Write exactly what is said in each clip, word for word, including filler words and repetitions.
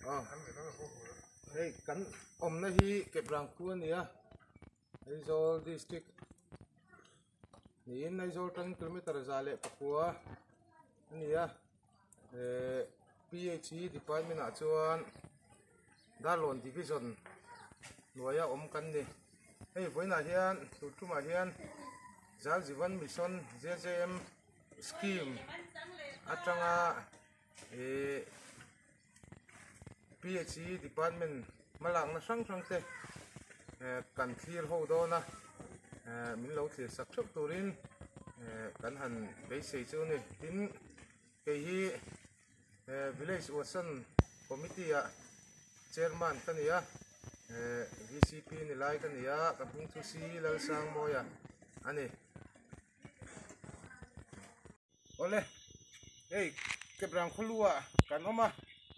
à hey kan om na hi kebrang ku ania Aizawl district ni in Aizawl ten kilometer zale pakua ania eh PhD department a chuan Darlon division nuaya om kan ni hei voina hian tutuma hian Jal Jeevan Mission J J M scheme atanga eh PhD department malang na sang sang te kan clear ho do na min lo thlir sak thuk turin kan han be sei chu ni tin ke hi village ocean committee a chairman kania V C P ni lai kania ka hung thu si lal sang moya ani ole hey kebrang khulua kan oma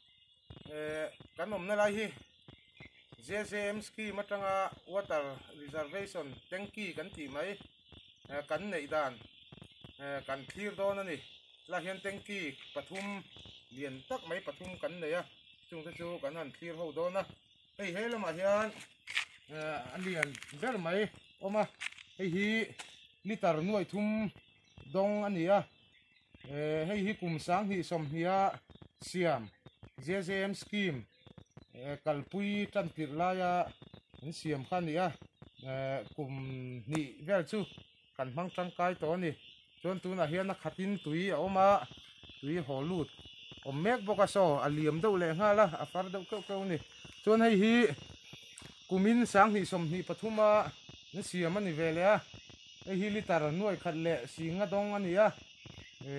kan om na lai hi J J M scheme matanga water reservation tanki kan ti mai kan nei dan kan clear do na ni la hian tanki pathum lian tak mai pathum kan nei a chung te chu kan han clear ho do na hei he lama hian alian ber mai oma hei hi liter nuai thum dong ania hei hi kum sang hi som hia siam J J M scheme kalpui tan tirlaya in siam khan nia kum ni vel chu kan mang tangkai to ni chon tu na hian na khatin tui a oma tui holut om mek boka so aliam do le nga la afar do ko ko ni chon hei hi kumin sang hi som ni pathuma in siam ani vele a hei hi litar nuai khat le singa dong ania e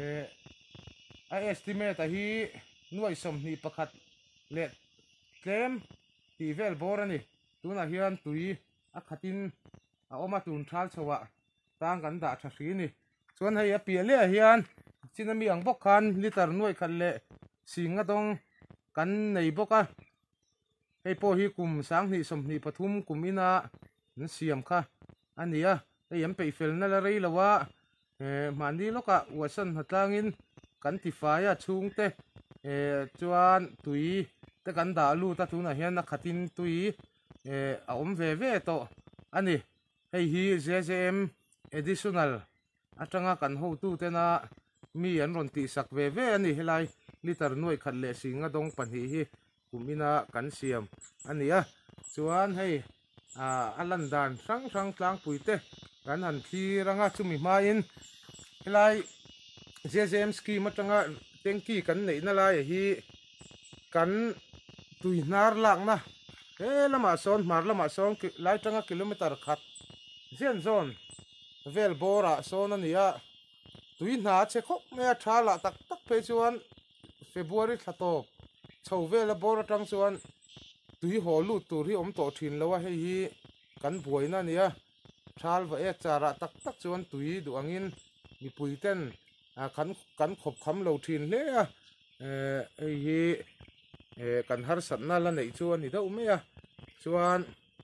a estimate a hi nuai som ni pakhat le tlem ti vel bor ani tuna hian tui a khatin a oma tun thal chowa tang kan da tha hri ni chuan hei a piale hian chinami ang bok khan liter nuai khat le singa dong kan nei boka hei po hi kum sang ni som ni pathum kumina n siam kha ania hei am pe fel na la rei lawa e mani loka wasan hatlangin kan ti faya chung te e chuan tui te kan da lu ta tuna hian na khatin tui e a om ve ve to ani hei hi J J M additional atanga kan ho tu te na mi an ron ti sak ve ve ani helai liter nuai khat le singa dong panhi hi kumina kan siam ania chuan hei a alan dan sang sang tlang puite kan han thi ranga chumi ma in helai J J M scheme atanga tanki kan nei na lai hi kan tui nar lak na he lama son mar lama son lai tanga kilometer khat zen zon vel bora son ania tui na che khop me thala tak tak pe chuan February thatop chho vel bora tang chuan tui holu tur hi om to thin lawa hei hi kan buaina nia thal va e chara tak tak chuan tui du angin mi puiten a kan kan khop kham lo thin le a ei hi kan har sat na la nei chuan ni do me a chuan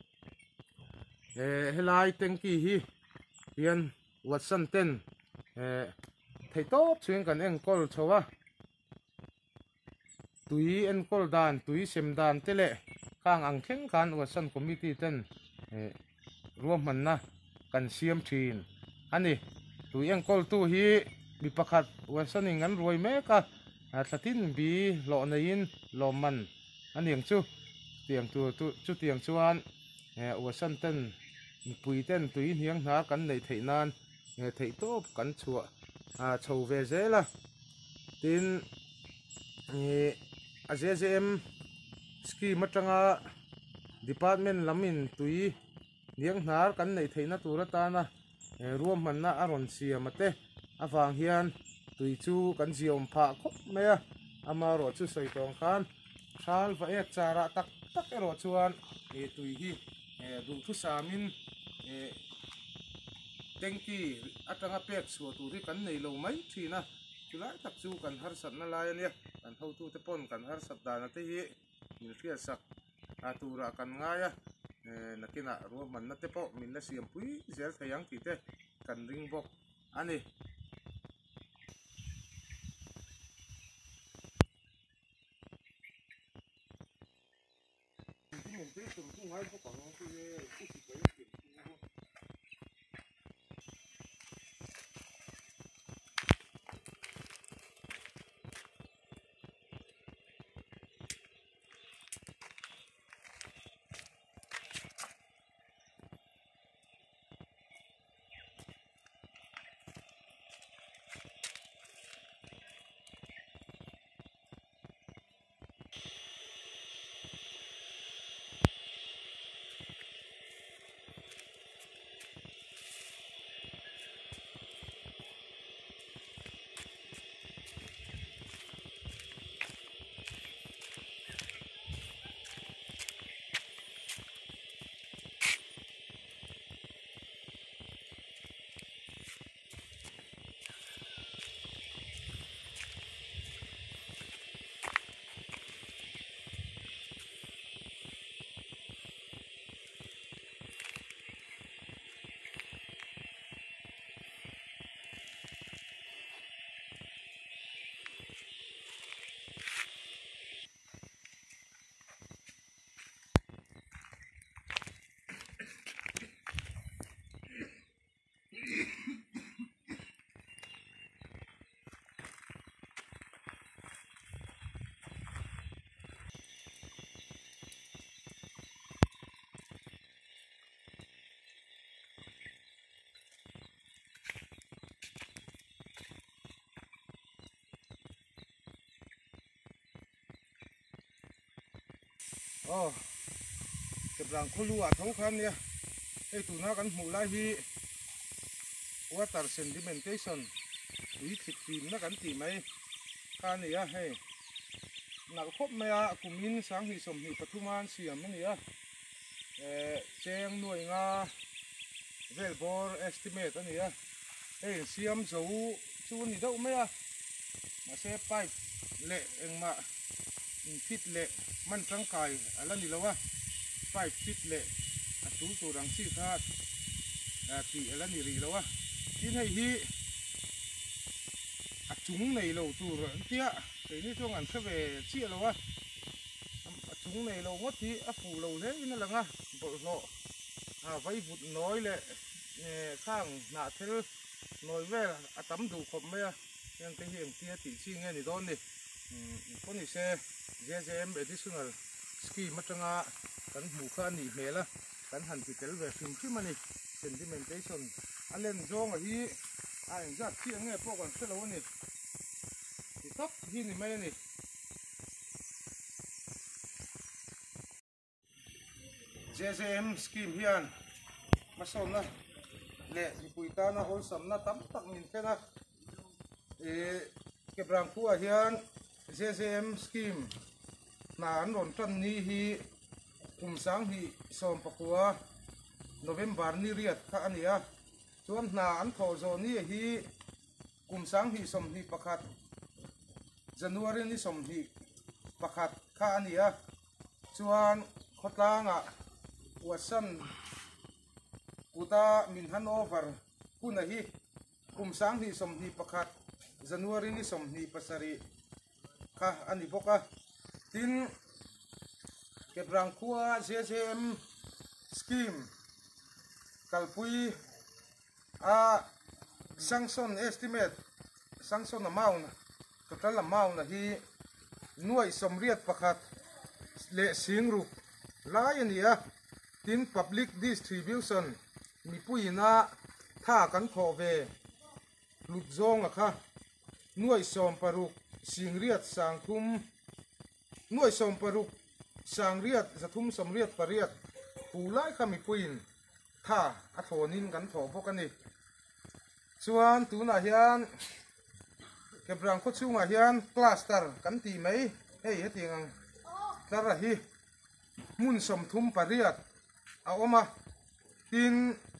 e helai tanki hi hian watson ten e thei top chuan kan engkol chowa tui enkol dan tui sem dan tele kang ang thleng kan watson committee ten e ruam man na kan siam thin ani tui enkol tu hi mi pakhat watson in an roi meka tlatin bi lo nein lo man aniang chu tiang tu chu tiang chuan watson ten pui ten tui hiang hna kan nei theinan thei top kan chua a chho ve zela tin a J J M scheme atanga department lamin tui hiang hna kan nei theina tura ta na ruam man na aron siamate awang hian tui chu kan ziom pha khop me a ama ro chu soi tong khan thal va e chara tak tak ero chuan e tui hi e du thu samin e tanki atanga pek chu tu ri kan nei lo mai thina chulai tak chu kan har sat na lai ania kan ho tu te pon kan har sat dana te hi min fial sak atura kan ngaya e nakina ro man na te po min na siam pui zel thayang ti te kan ring bok ani thế tụi cũng hay có còn cái cái gì cái gì oh cái răng khô lúa thấu khăn nha cái tụi nó cần mù lại hi water sedimentation ý thịt phim nó cần tìm mấy khăn này á hay nãy khóc mày à cùng in sáng hi sầm hi Pathuman siam này á chèn nuôi nga velbor estimate này á hey siam dấu chu này đâu mấy à mà xe pipe lệ em mà fit lệมันร่างกายอะไรนี่แล้ววะไฟฟิตเละตู้ตัวรังสีธาตุตีอะไรนี่รีแล้ววะที่ให้ฮีจุงในเราตัวเตี้ยแต่นี่ช่วงอันเข้าไปเชี่ยแล้ววะจุงในเราวัดที่ฟูเราเล่นนั่นแหละไงบอกเนาะไว้บุดน้อยเลยข้างหน้าเทลน้อยแว่ตั้มดูคมไหมอ่ะยังเป็นเหี้ยเตี้ยตีชิงไงนี่โดนนี่คนนี้เซ่เจ เจ เอ็ม additional scheme มาจังอ่ะกันหมู่ข้านี่เมล่ะกันหันติดเตลเวฟิมที่มันนี่ sedimentation อันเล่นจงอ่ะที่ไอ้จัดที่ยังไงพวกกันเสร็จแล้วนี่ที่ทับที่นี่ไม่นี่เจ เจ เอ็ม scheme เฮียนมาส่งนะเละญี่ปุ่ยตานะโฮลซัมนะตั้มตักมินแค่นะเอเก็บรังคู่เฮียนเจ เจ เอ็ม scheme นานรอนตันนี้ฮีกุมสังฮีสมปะกัวโนเวมบาร์นี่เรียดข้านี้อ่ะส่วนนานทอโซนี่ฮีกุมสังฮีสมฮีประคัดจันวารีนี่สมฮีประคัดข้านี้อ่ะส่วนขดลางอ่ะวัสันกูตามินฮันโอเวอร์คุณนะฮีกุมสังฮีสมฮีประคัดจันวารีนี่สมฮีปัสรีข้าอันนี้พวกอ่ะทินเก็บรังคัว เจ เจ เอ็ม scheme กัลปุยอา sanction estimate sanction amount total amount นะที่หน่วยสมเรียดประคัดเละสิงรุกหลายนี่อ่ะทิน public distribution มีปุยนะท่ากันขอเวลุดจงอ่ะค่ะหน่วยสมปรุกสิงเรียดสังคุมหน่วยสมปรุกสังเรียดสะทุ่มสมเรียดปรเรียดผู้ไล่ขมิปุยนท่าอัฐนินกันถอพวกกันนี่ส่วนตัวนาเฮียนเก็บรังคดชูนาเฮียนคลาสเตอร์กันตีไหมเฮ้ยเตียงตระหีมุนสมทุ่มปรเรียดเอาออกมาติน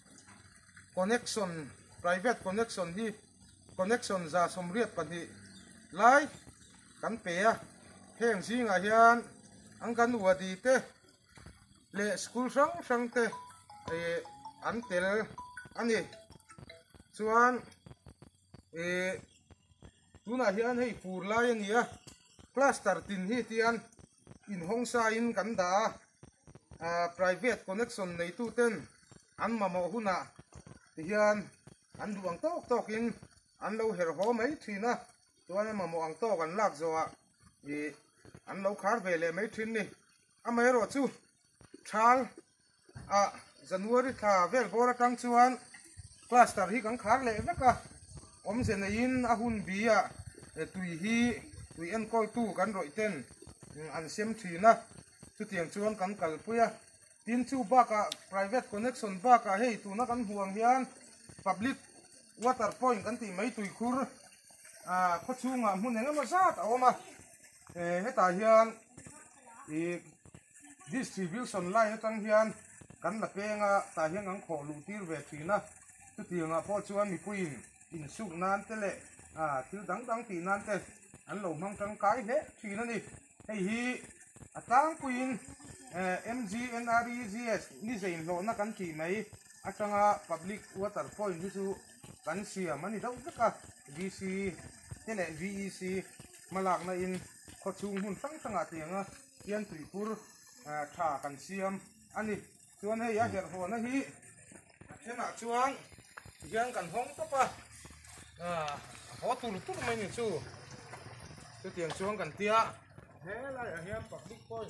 connection private connection ที่ connection จะสมเรียดปันที่ไล่กันเปียเพ่งซิงอาเฮียนอังกันวัวดีเตเลสคูลสังสังเตเออันเตลอันนี้ส่วนเอตุนอาเฮียนให้ฟูร์ไลน์นี่อะคลาสเตอร์ตินที่ที่อันอินห้องซาอินกันดา private connection nei tu ten an ma mo huna ti hian an duang tok tok in an lo her ho mai thina tuan ma mo ang to kan lak zoa i an lo khar ve le mai thin ni a mai ro chu thal a January tha vel bora tang chuan cluster hi kan khar le veka om se na in a hun bia tui hi tui en koi tu kan roi ten an sem thina chu tiang chuan kan kal puya tin chu baka private connection baka hei tu na kan huang hian public water point kan ti mai tui khur a kho chunga mun enga ma zat awma e heta hian i distribution line atang hian kan la penga ta hian ang kho lu tir ve thina chu tianga pho chuan mi puin in suk nan te le a thil dang dang ti nan te an lo mang tang kai he thina ni hei hi atang puin M G N R E G S ni zein lo na kan ti mai atanga public water point ni chu kan siam ani dau ka D C tele V E C malak na in kho chung hun sang sanga tianga hian tui pur tha kan siam ani chuan hei a her ho na hi hena chuan hian kan hong to pa a ho tu lu tu mai ni chu chu tiang chuan kan tia he lai a hian public point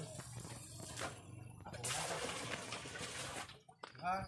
a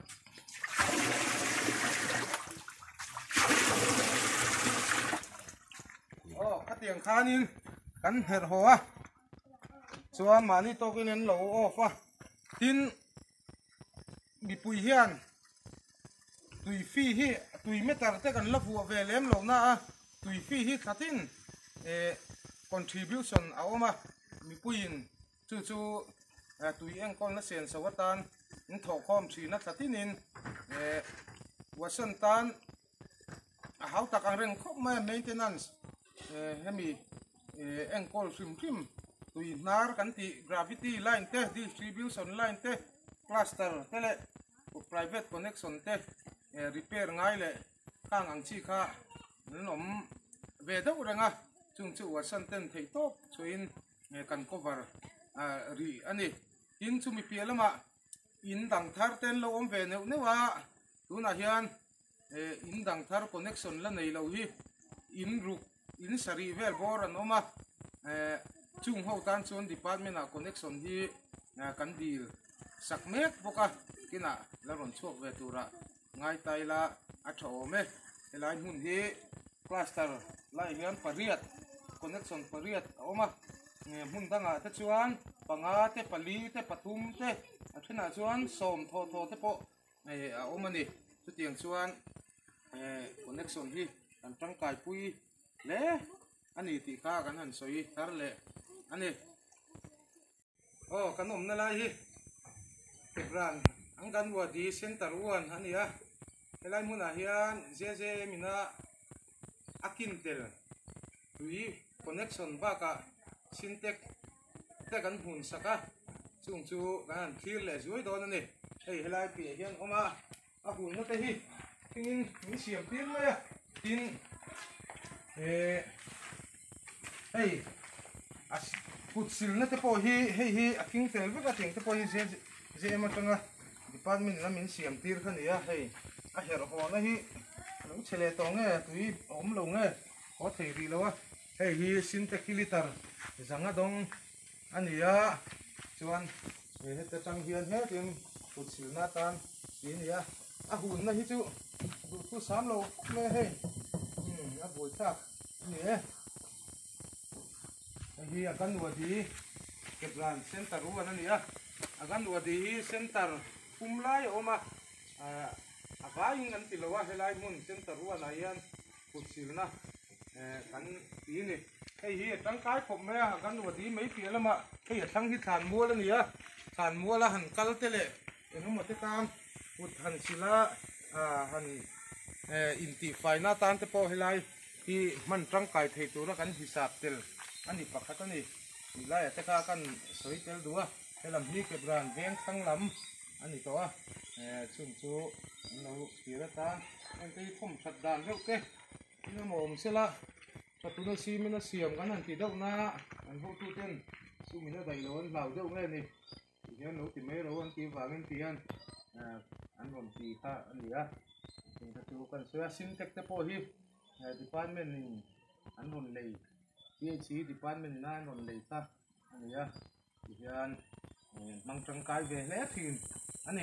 oh ka tiang khanin kan her ho a chuan mani to kin en lo off a tin mi pui hian tui fi hi tui meter te kan la fu ve lem lo na a tui fi hi thatin e contribution a oma mi puin chu chu tui eng kon na sen sawatan in tho khom thi na thatin in e wasan tan a hau tak ang reng khop ma maintenance e hemi e eng kol sim sim tui nar kan ti gravity line te distribution line te cluster tele private connection te repair ngai le kang ang chi kha nom ve do ranga chung chu wasan ten thei top chuin kan cover ri ani in chu mi pialama in dang thar ten lo om ve neu newa tuna hian in dang thar connection la nei lo hi in ru in sari vel bor an oma chung ho tan chun department a connection hi kan dil sakmek boka kina la ron chuak ve tura ngai tai la a tho me helai hun hi cluster lai hian pariat connection pariat oma nge mun danga te chuan panga te pali te pathum te a thina chuan som tho tho te po e a oma ni chu tiang chuan e connection hi kan tang kai pui le ani ti ka kan han soi thar le ani oh kanom na lai hi tekran ang kan wa di center one ani a helai mun a hian je je mina akintel tui connection ba ka sintek te kan hun saka chung chu kan thil le zui don ani hei helai pi hian oma a hun na te hi tin ni siam tin ma ya tin e hei as put sil na te po hi hei hi akintel ba ka ting te po hi je je ma tanga department na min siam tir khani ya hei a her ho na hi lo chele to nge tui om lo nge ho thei ri lo a hei hi sintek liter zanga dong ani ya chuan e he te tang hian he tin put sil na tan tin ya a hun na hi chu du tu sam lo me hei hm a boi ta ni e hi a kan wa di keplan center ru an ani a a kan wa di center kumlai oma a vaing an tilowa helai mun center ru an aian put sil na kan ti ni hei hi tang kai khop me a kan wa di mai pi lama hei thang hi than mua la ni a than mua la han kal te le enu mo te kam put han sila a han in ti faina tan te po helai hi man tang kai thei tu ra kan hisap tel ani pakhat ani lai te ka kan soi tel duwa helam hi ke bran veng thang lam ani to a chung chu no tira ta an te khom that dan reu ke ina mom sela patuna si mina siam kan an ti dau na an ho tu ten su mina dai lon lau deu nge ni hian lo ti mai ro an ti wangin ti hian an rom ti kha an ni a tin ta chu kan soya sintek te po hi department in an ron lei phd department na an ron lei kha an ni a ti hian mang tangkai ve hle thin ani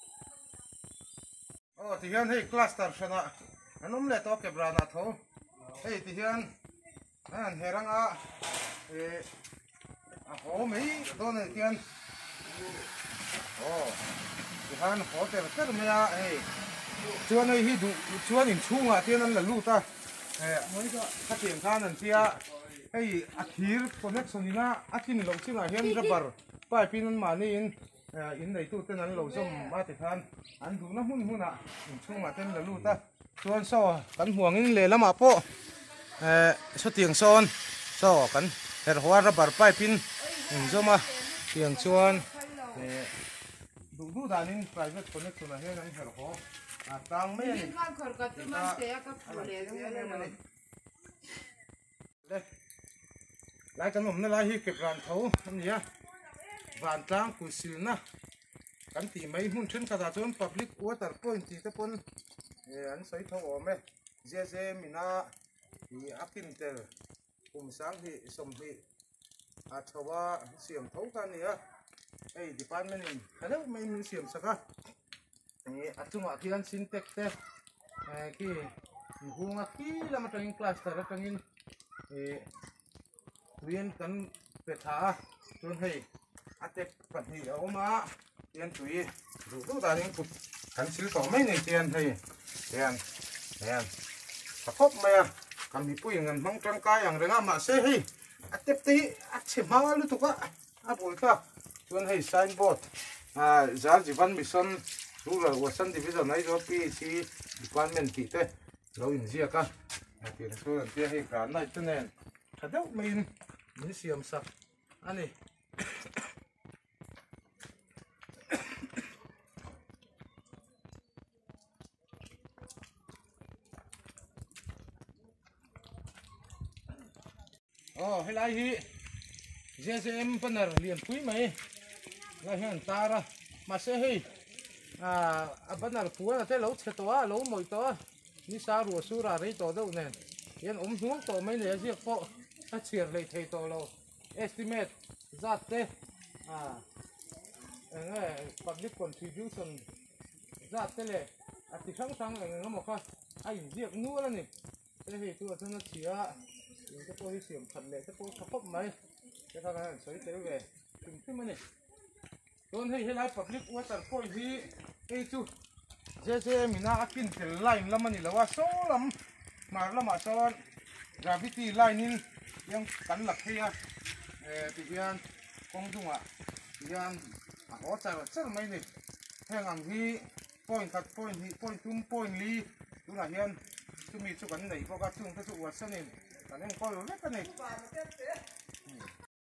oh ti hian hei cluster sana anom le to kebrana tho hei ti hian an heranga e a ho mei don ne tian oh ti han hotel ter me a hei chuan ei hi du chuan in chunga tian an la lu ta e moi ka ka tiang khan an tia hei a thir connection ina a kin lo chinga hian rubber pai pin an mani in in nei tu ten an lo zom ma ti khan an du na hun huna in chunga ten la lu ta chuan so kan huangin le lama po e so tiang son so kan her hoa rubber pai pin in zoma tiang chuan e du du danin private connection a hian an her ho a tang me ni kan khor ka tu man te ka phule le le lai kan om na lai hi ke ran tho an nia van tang ku sil na kan ti mai hun thun ka da chon public water point ti te pon e an sai tho ome je je mina hi akin tel kum sang hi som hi a thowa siam tho ka nia ei department in hello mai mi siam saka e atuma kian sintek te e ki hunga ki lama tangin cluster tangin e tuyen kan petha chun hei atek pathi oma tian tui du du da ning kan sil to mai nei tian hei tian tian sakop maya kan mi pui ngan mang tang ka yang renga ma se hei atep ti ache ma lu tu ka a bol ka chun hei signboard a jar jivan mission rural wasan division ai do p c department ti te lo in zia ka ti so ti hei kan nai tu nen thadau mai ni siam sak ani oh helai hi G S M panar lian pui mai la hian tara ma se hei a a panar puan te lo chetoa lo moi to ni sa ru su ra rei to deuh nen hian om hnuang to mai le ziak po a chiar lei thei to lo estimate zat te a enge public contribution zat te le a ti sang sang enge ngamo kha a in ziak nu la ni te hei tu a thana chia cái po hi siam phan le te po khop mai te ka kan soi te ve tim tim ani don hei helai public water point hi ei chu je je mina akin tel line lamani lawa so lam mar lama son gravity line in yang kan lak heya e ti hian kong dunga hian a ho cha char mai ni heng ang hi point kat point hi point tum point li tuna hian tumi chu kan nei ko ka chung ta chu wasanin kan en ko le ka nei